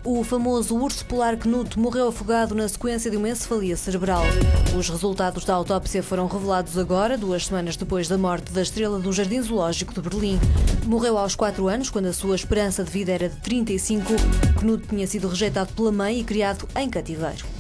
O famoso urso polar Knut morreu afogado na sequência de uma encefalia cerebral. Os resultados da autópsia foram revelados agora, 2 semanas depois da morte da estrela do Jardim Zoológico de Berlim. Morreu aos 4 anos, quando a sua esperança de vida era de 35. Knut tinha sido rejeitado pela mãe e criado em cativeiro.